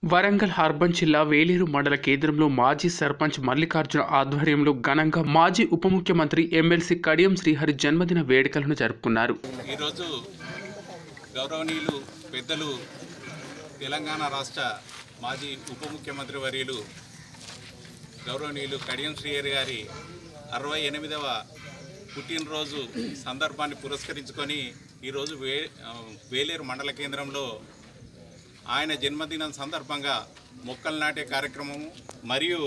Warangal urban జిల్లా వేలేరు మండల కేంద్రంలో మాజీ సర్పంచ్ మల్లికార్జున ఆధ్వర్యంలో ఘనంగా మాజీ ఉప ముఖ్యమంత్రి ఎమ్మెల్సీ కడియం శ్రీహరి జన్మదిన వేడుకలను జరుపుకున్నారు. ఈరోజు గౌరవనీయులు పెద్దలు తెలంగాణ రాష్ట్ర మాజీ ఉప ముఖ్యమంత్రి వర్యులు గౌరవనీయులు కడియం శ్రీహరి గారి 68వ పుట్టినరోజు సందర్భాన్ని పురస్కరించుకొని ఈరోజు వేలేరు మండల కేంద్రంలో ఆయన జన్మదినం సందర్భంగా మొక్కలు నాటే కార్యక్రమము మరియు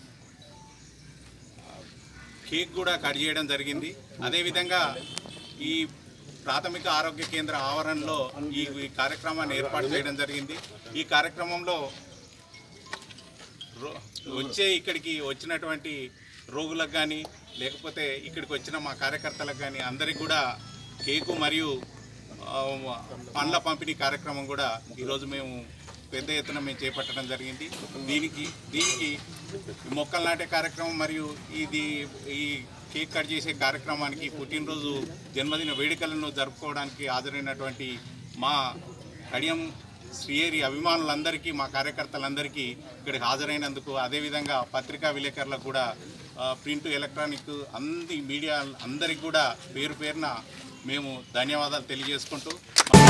కేక్ కూడా కట్ చేయడం జరిగింది. అదేవిధంగా ఈ ప్రాథమిక ఆరోగ్య కేంద్ర ఆవరణలో ఈ కార్యక్రమాన్ని ఏర్పాటు చేయడం జరిగింది. ఈ కార్యక్రమంలో ఇక్కడికి వచ్చినటువంటి రోగులకు కానీ లేకపోతే ఇక్కడికి వచ్చిన మా కార్యకర్తలకు కానీ అందరికీ కూడా కేకు మరియు పండ్ల పంపిణీ కార్యక్రమం కూడా ఈరోజు మేము పెద్ద ఎత్తున చేపట్టడం జరిగింది. దీనికి మొక్కలు నాటే కార్యక్రమం మరియు ఈ కేక్ కట్ చేసే కార్యక్రమానికి పుట్టినరోజు జన్మదిన వేడుకలను జరుపుకోవడానికి హాజరైనటువంటి మా కడియం శ్రీహరి అభిమానులందరికీ మా కార్యకర్తలందరికీ ఇక్కడికి హాజరైనందుకు, అదేవిధంగా పత్రికా విలేకరులకు కూడా ప్రింట్ ఎలక్ట్రానిక్ అన్ని మీడియా అందరికీ కూడా పేరు పేరున మేము ధన్యవాదాలు తెలియజేసుకుంటూ